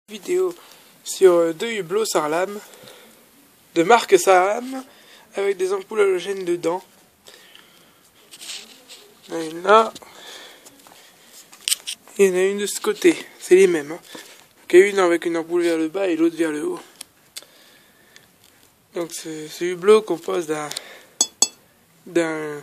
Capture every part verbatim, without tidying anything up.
Vidéo sur euh, deux hublots Sarlam de marque Sarlam avec des ampoules halogènes dedans. Il y en a une là, et il y en a une de ce côté, c'est les mêmes. Hein. Il y a une avec une ampoule vers le bas et l'autre vers le haut. Donc ce, ce hublot compose d'un d'un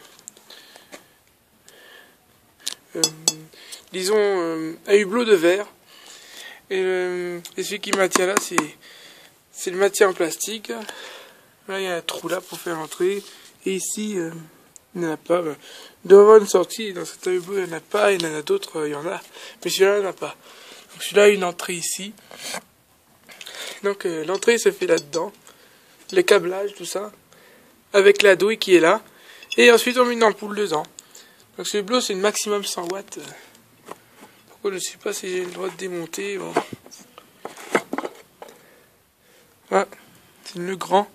euh, disons euh, un hublot de verre. Et, le, et celui qui maintient là, c'est c'est le maintien en plastique. Là, il y a un trou là pour faire entrer. Et ici, euh, il n'y en a pas. Ben, il doit y avoir une sortie. Dans cet hublot, il n'y en a pas. Il y en a d'autres, euh, il y en a. Mais celui-là, il n'y en a pas. Donc celui-là a une entrée ici. Donc euh, l'entrée se fait là-dedans. Le câblage, tout ça. Avec la douille qui est là. Et ensuite, on met une ampoule dedans. Donc ce hublot, c'est une maximum cent watts. Pourquoi je ne sais pas si j'ai le droit de démonter. Bon. Ah, c'est le grand.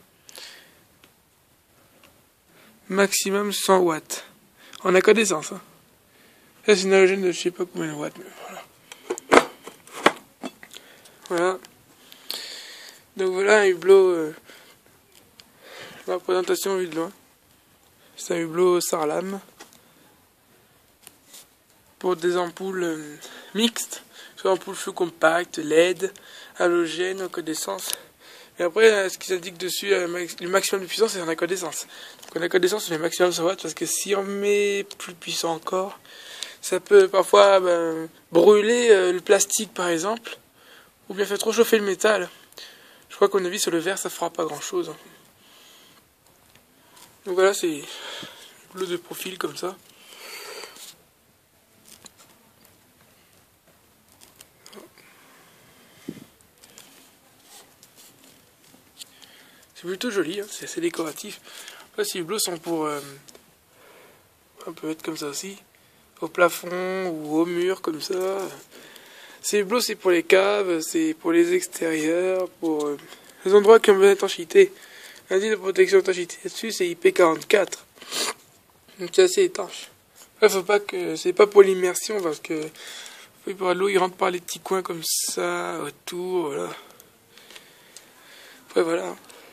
Maximum cent watts. En incandescence. Hein. Là, c'est une halogène de je sais pas combien de watts. Mais voilà. Voilà. Donc voilà un hublot. Euh, la présentation vue de loin. C'est un hublot Sarlam. Pour des ampoules euh, mixtes. Soit ampoules feu compact, L E D, halogène, incandescence. Et après, ce qui s'indique dessus, le maximum de puissance, c'est en incandescence. Donc en incandescence, c'est le maximum cent watts, parce que si on met plus puissant encore, ça peut parfois ben, brûler euh, le plastique, par exemple, ou bien faire trop chauffer le métal. Je crois qu'à mon avis, sur le verre, ça fera pas grand-chose. Donc voilà, c'est l'eau de profil, comme ça. C'est plutôt joli, hein, c'est assez décoratif. Après, ces hublots sont pour... Euh, on peut mettre comme ça aussi. Au plafond ou au mur, comme ça. Ces hublots, c'est pour les caves, c'est pour les extérieurs, pour euh, les endroits qui ont besoin d'étanchéité. L'indice de protection d'étanchéité dessus, c'est I P quarante-quatre. Donc c'est assez étanche. Après, faut pas que... C'est pas pour l'immersion, parce que... Faut pas l'eau, il rentre par les petits coins comme ça, autour, voilà. Après, voilà.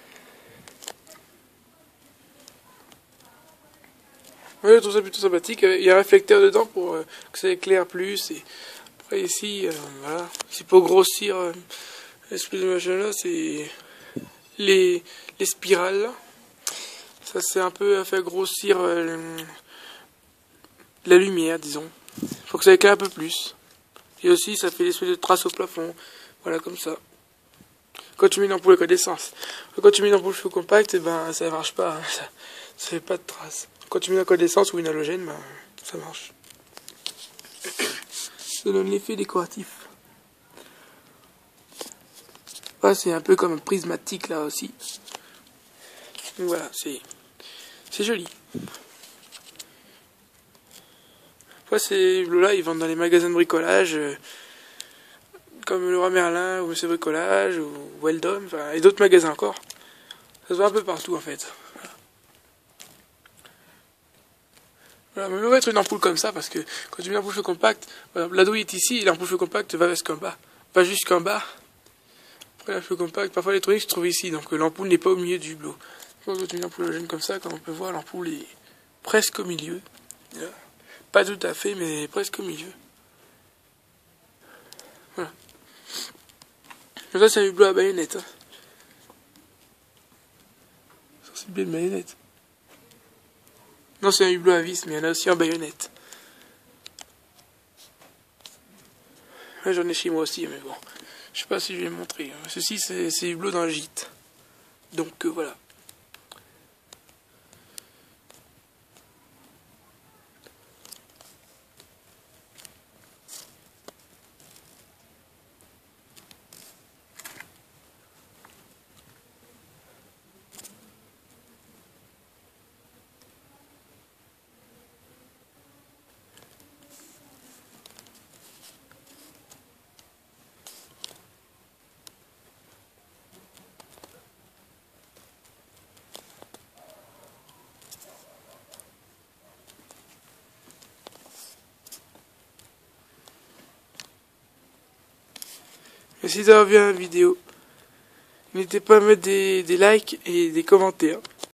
Ouais, je trouve ça plutôt sympathique. Il y a un réflecteur dedans pour euh, que ça éclaire plus. Et après ici, euh, voilà, c'est pour grossir euh, l'espèce de machin là, c'est les, les spirales là. Ça c'est un peu à faire grossir euh, la lumière, disons. Faut que ça éclaire un peu plus. Et aussi, ça fait l'espèce de trace au plafond. Voilà, comme ça. Quand tu mets une ampoule à incandescence. Quand tu mets une ampoule feu compact, eh ben, ça marche pas. Hein. Ça, ça fait pas de traces. Quand tu mets une incandescence ou une halogène, ben, ça marche. Ça donne l'effet décoratif. Ah, c'est un peu comme un prismatique là aussi. Donc voilà, c'est c'est joli. Après, ces hublots-là, ils vendent dans les magasins de bricolage, euh, comme Leroy Merlin, ou Monsieur Bricolage, ou Weldom, enfin, et d'autres magasins encore. Ça se voit un peu partout en fait. Voilà, mais il va être une ampoule comme ça, parce que quand tu mets une ampoule feu compact, voilà, la douille est ici, et l'ampoule feu compact va jusqu'en bas. Va jusqu'en bas. Après, la feu compact, parfois l'électronique se trouve ici, donc euh, l'ampoule n'est pas au milieu du hublot. Quand tu mets une ampoule halogène comme ça, comme on peut voir, l'ampoule est presque au milieu. Voilà. Pas tout à fait, mais presque au milieu. Voilà. Et ça, c'est un hublot à baïonnette. Hein. Ça, c'est bien une baïonnette. Non, c'est un hublot à vis, mais il y en a aussi en baïonnette. Là, j'en ai chez moi aussi, mais bon. Je sais pas si je vais le montrer. Ceci, c'est hublot dans le gîte. Donc, euh, voilà. Merci d'avoir vu la vidéo. N'hésitez pas à mettre des, des likes et des commentaires.